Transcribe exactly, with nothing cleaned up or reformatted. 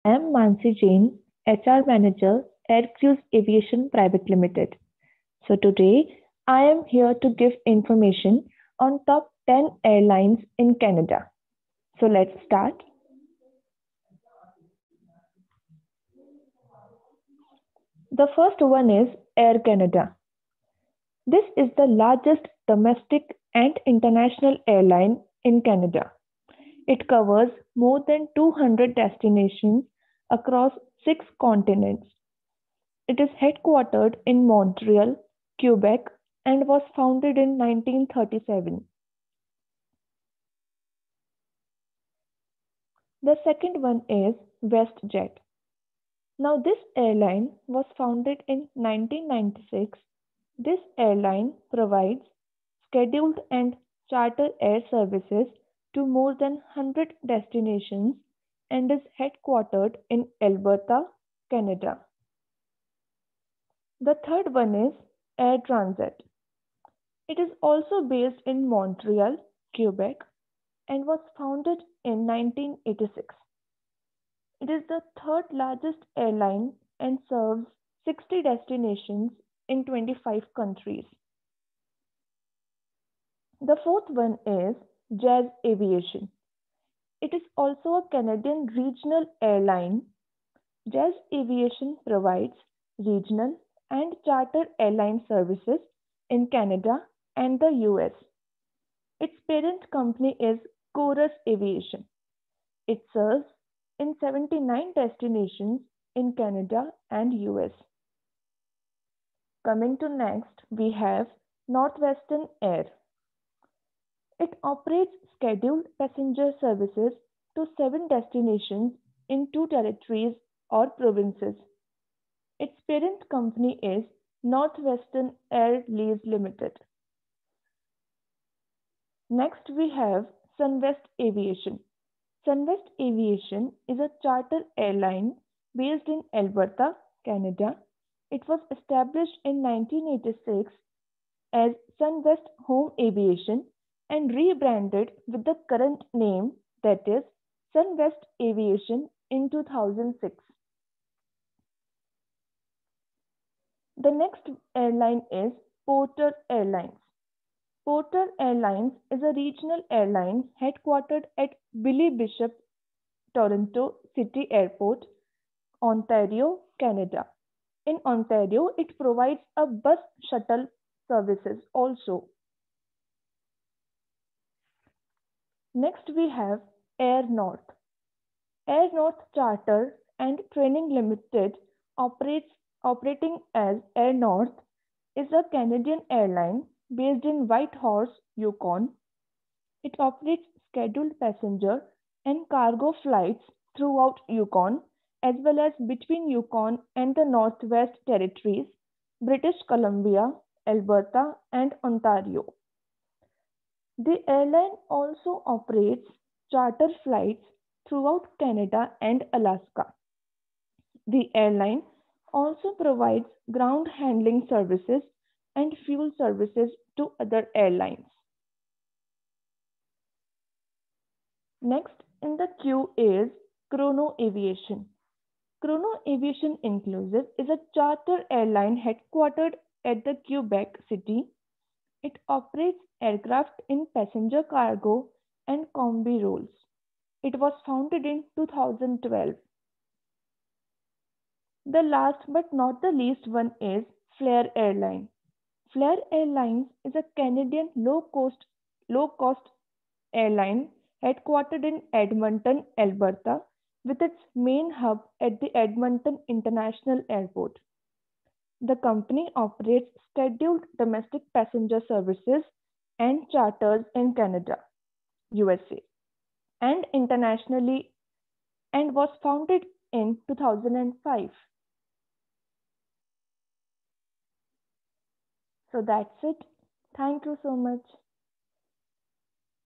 I am Mansi Jain, H R Manager, Aircrews Aviation Private Limited. So today I am here to give information on top ten airlines in Canada. So let's start. The first one is Air Canada. This is the largest domestic and international airline in Canada. It covers more than two hundred destinations across six continents. It is headquartered in Montreal, Quebec, and was founded in nineteen thirty-seven. The second one is WestJet. Now, this airline was founded in nineteen ninety-six. This airline provides scheduled and charter air services to more than one hundred destinations and is headquartered in Alberta, Canada. The third one is Air Transat. It is also based in Montreal, Quebec, and was founded in nineteen eighty-six. It is the third largest airline and serves sixty destinations in twenty-five countries. The fourth one is Jazz Aviation. It is also a Canadian regional airline. Jazz Aviation provides regional and charter airline services in Canada and the U S. Its parent company is Chorus Aviation. It serves in seventy-nine destinations in Canada and U S. Coming to next, we have Northwestern Air. It operates scheduled passenger services to seven destinations in two territories or provinces. Its parent company is Northwestern Air Lease Limited. Next, we have Sunwest Aviation. Sunwest Aviation is a charter airline based in Alberta, Canada. It was established in nineteen eighty-six as Sunwest Home Aviation and rebranded with the current name, that is Sunwest Aviation, in two thousand six. The next airline is Porter Airlines. Porter Airlines is a regional airline headquartered at Billy Bishop Toronto City Airport, Ontario, Canada. In Ontario, it provides a bus shuttle services also. Next, we have Air North. Air North Charter and Training Limited, operates operating as Air North, is a Canadian airline based in Whitehorse, Yukon. It operates scheduled passenger and cargo flights throughout Yukon as well as between Yukon and the Northwest Territories, British Columbia, Alberta, and Ontario. The airline also operates charter flights throughout Canada and Alaska. The airline also provides ground handling services and fuel services to other airlines. Next in the queue is Chrono Aviation. Chrono Aviation Inclusive is a charter airline headquartered at the Quebec City. It operates aircraft in passenger cargo and combi roles. It was founded in two thousand twelve. The last but not the least one is Flair Airline. Flair Airlines is a Canadian low-cost low-cost airline headquartered in Edmonton, Alberta, with its main hub at the Edmonton International Airport. The company operates scheduled domestic passenger services and charters in Canada, U S A, and internationally, and was founded in two thousand five. So that's it. Thank you so much.